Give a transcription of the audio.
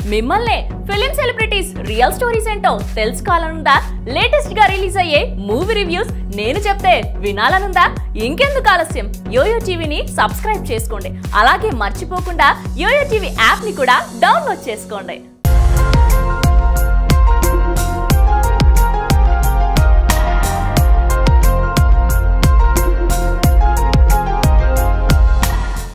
మిమ్మల్నే film celebrities real stories ఏంటో తెలుసుకోవాలనుందా? లేటెస్ట్ గా రిలీజ్ అయ్యే మూవీ రివ్యూస్ నేను చెప్తే వినాలనుందా? ఇంకెందుకు ఆలస్యం, యోయో టీవీని సబ్స్క్రైబ్ చేసుకోండి. అలాగే మర్చిపోకుండా యోయో టీవీ యాప్ ని కూడా డౌన్లోడ్ చేసుకోండి.